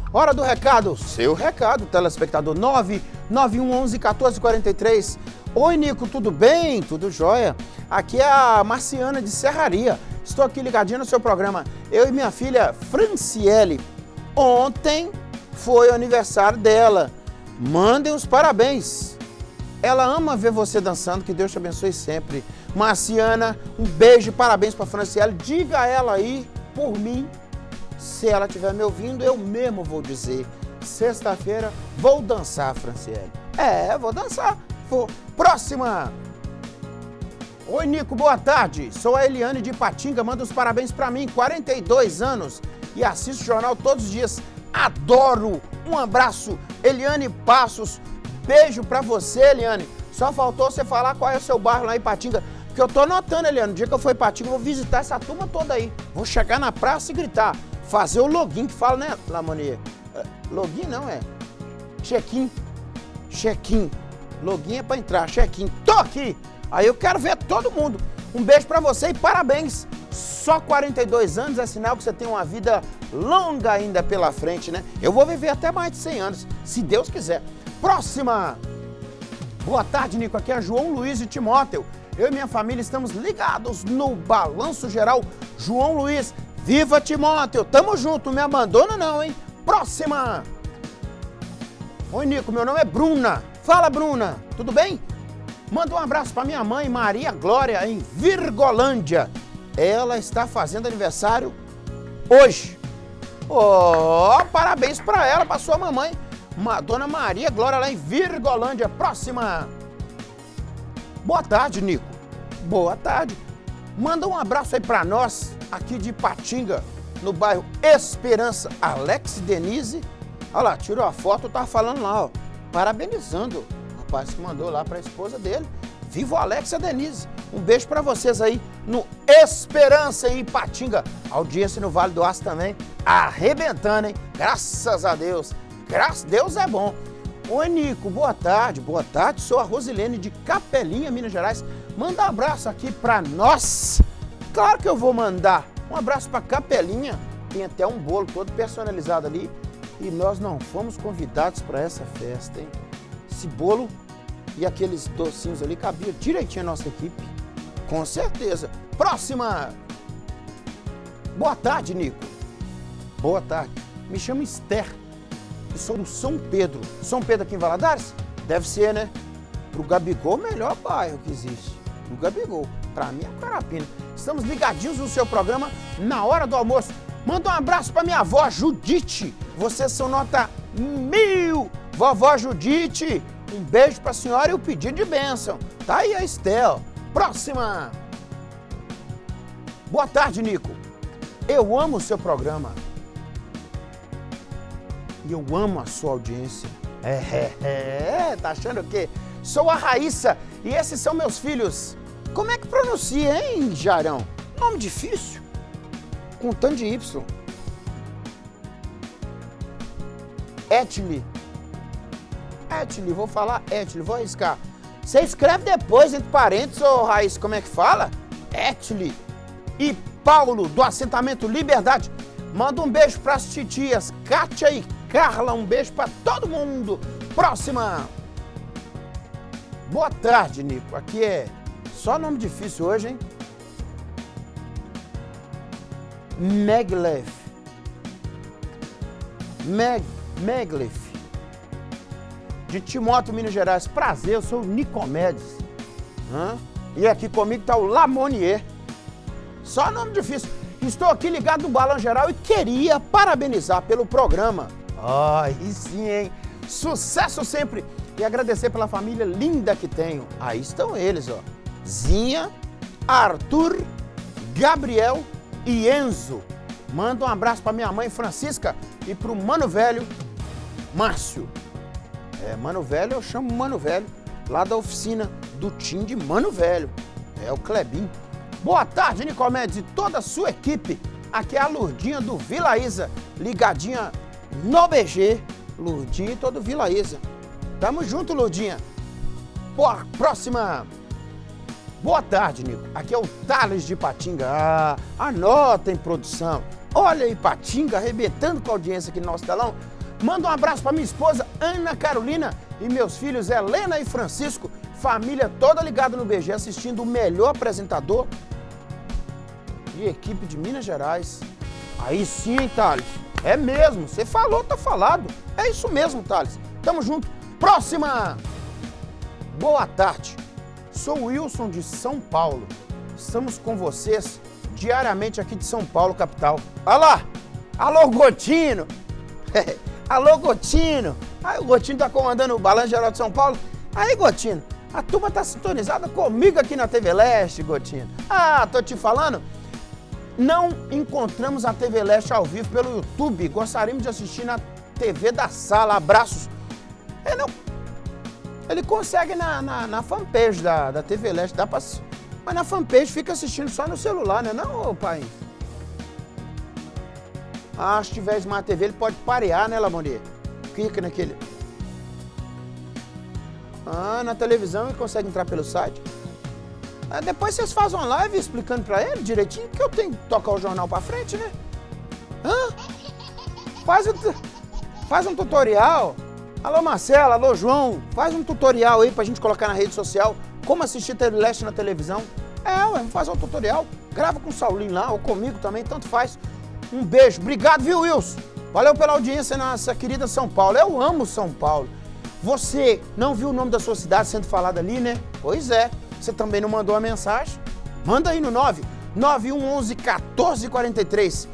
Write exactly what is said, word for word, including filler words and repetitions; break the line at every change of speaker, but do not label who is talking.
Hora do recado, seu recado, telespectador, nove nove um onze, quatorze quarenta e três. Oi, Nico, tudo bem? Tudo jóia? Aqui é a Marciana de Serraria. Estou aqui ligadinho no seu programa. Eu e minha filha Franciele. Ontem foi o aniversário dela. Mandem os parabéns. Ela ama ver você dançando, que Deus te abençoe sempre. Marciana, um beijo e parabéns para Franciele. Diga a ela aí, por mim, se ela estiver me ouvindo, eu mesmo vou dizer. Sexta-feira vou dançar, Franciele. É, vou dançar. Vou. Próxima. Oi, Nico, boa tarde. Sou a Eliane de Patinga, manda os parabéns para mim, quarenta e dois anos. E assisto o jornal todos os dias. Adoro. Um abraço, Eliane Passos. Beijo pra você, Eliane. Só faltou você falar qual é o seu bairro lá em Patinga. Porque eu tô anotando, Eliane. No dia que eu for em Patinga, eu vou visitar essa turma toda aí. Vou chegar na praça e gritar. Fazer o login que fala, né, Lamonier? Login não é? Check-in. Check-in. Login é pra entrar. Check-in. Tô aqui. Aí eu quero ver todo mundo. Um beijo pra você e parabéns. Só quarenta e dois anos é sinal que você tem uma vida longa ainda pela frente, né? Eu vou viver até mais de cem anos, se Deus quiser. Próxima! Boa tarde, Nico. Aqui é João Luiz de Timóteo. Eu e minha família estamos ligados no Balanço Geral. João Luiz, viva Timóteo! Tamo junto, não me abandona não, hein? Próxima! Oi, Nico, meu nome é Bruna. Fala, Bruna, tudo bem? Manda um abraço para minha mãe, Maria Glória, em Virgolândia. Ela está fazendo aniversário hoje. Oh, parabéns para ela, para sua mamãe, Dona Maria Glória, lá em Virgolândia. Próxima. Boa tarde, Nico. Boa tarde. Manda um abraço aí para nós, aqui de Patinga, no bairro Esperança. Alex Denise. Olha lá, tirou a foto, tá falando lá, ó, parabenizando o rapaz que mandou lá para a esposa dele. Viva o Alex e a Denise. Um beijo para vocês aí no Esperança e Patinga. Audiência no Vale do Aço também, arrebentando, hein? Graças a Deus. Graças a Deus é bom. Oi, Nico, boa tarde. Boa tarde, sou a Rosilene de Capelinha, Minas Gerais. Manda um abraço aqui para nós. Claro que eu vou mandar. Um abraço para Capelinha. Tem até um bolo todo personalizado ali. E nós não fomos convidados para essa festa, hein? Esse bolo e aqueles docinhos ali cabiam direitinho a nossa equipe. Com certeza. Próxima. Boa tarde, Nico. Boa tarde. Me chamo Esther. E sou do São Pedro. São Pedro aqui em Valadares? Deve ser, né? Pro Gabigol, o melhor bairro que existe. Pro Gabigol. Pra mim é Carapina. Estamos ligadinhos no seu programa na hora do almoço. Manda um abraço pra minha avó, Judite. Vocês são nota mil. Vovó Judite, um beijo pra senhora e o pedido de bênção. Tá aí a Estel. Próxima. Boa tarde, Nico. Eu amo o seu programa. E eu amo a sua audiência. É, é, é, tá achando o quê? Sou a Raíssa e esses são meus filhos. Como é que pronuncia, hein, Jarão? Nome difícil. Com tanto de Y. Etli. Etli, vou falar Etli, vou arriscar. Você escreve depois, entre parênteses, ô Raíssa, como é que fala? Etli. E Paulo, do assentamento Liberdade. Manda um beijo para as titias Kátia e Carla. Um beijo para todo mundo. Próxima. Boa tarde, Nico. Aqui é só nome difícil hoje, hein? Meglef. Meg, Meglef. De Timóteo, Minas Gerais. Prazer, eu sou o Nicomedes. Hã? E aqui comigo tá o Lamonier. Só nome difícil. Estou aqui ligado no Balão Geral e queria parabenizar pelo programa. Ai, oh, sim, hein? Sucesso sempre! E agradecer pela família linda que tenho. Aí estão eles, ó. Zinha, Arthur, Gabriel e Enzo. Manda um abraço para minha mãe Francisca e pro Mano Velho, Márcio. É, Mano Velho, eu chamo Mano Velho, lá da oficina do time de Mano Velho. É o Clebinho. Boa tarde, Nicomedes e toda a sua equipe. Aqui é a Lurdinha do Vila Isa, ligadinha no B G. Lurdinha e todo o Vila Isa. Tamo junto, Lurdinha. Boa, próxima. Boa tarde, Nico. Aqui é o Thales de Patinga. Ah, anotem, produção. Olha aí, Patinga, arrebentando com a audiência aqui no nosso telão. Manda um abraço para minha esposa, Ana Carolina, e meus filhos, Helena e Francisco. Família toda ligada no B G, assistindo o melhor apresentador e equipe de Minas Gerais. Aí sim, Thales. É mesmo, você falou, tá falado. É isso mesmo, Thales. Tamo junto. Próxima! Boa tarde. Sou o Wilson de São Paulo. Estamos com vocês diariamente aqui de São Paulo, capital. Olha lá! Alô, Gotino! Alô, Gotino! Aí o Gotino tá comandando o Balanço Geral de São Paulo. Aí, Gotino, a turma tá sintonizada comigo aqui na T V Leste, Gotino. Ah, tô te falando. Não encontramos a T V Leste ao vivo pelo YouTube. Gostaríamos de assistir na T V da sala. Abraços. Ele, não... Ele consegue na, na, na fanpage da, da T V Leste. Dá pra... Mas na fanpage fica assistindo só no celular, né? Não, pai? Ah, se tiver Smart T V, ele pode parear, né, Lamonier? Clica naquele... Ah, na televisão ele consegue entrar pelo site. Ah, depois vocês fazem uma live explicando pra ele direitinho que eu tenho que tocar o jornal pra frente, né? Hã? Faz um, faz um tutorial. Alô, Marcela, alô, João. Faz um tutorial aí pra gente colocar na rede social como assistir T V Leste na televisão. É, ué, vamos fazer um tutorial. Grava com o Saulinho lá ou comigo também, tanto faz. Um beijo. Obrigado, viu, Wilson? Valeu pela audiência nessa querida São Paulo. Eu amo São Paulo. Você não viu o nome da sua cidade sendo falado ali, né? Pois é. Você também não mandou a mensagem? Manda aí no nove nove um um um, quatorze quarenta e três.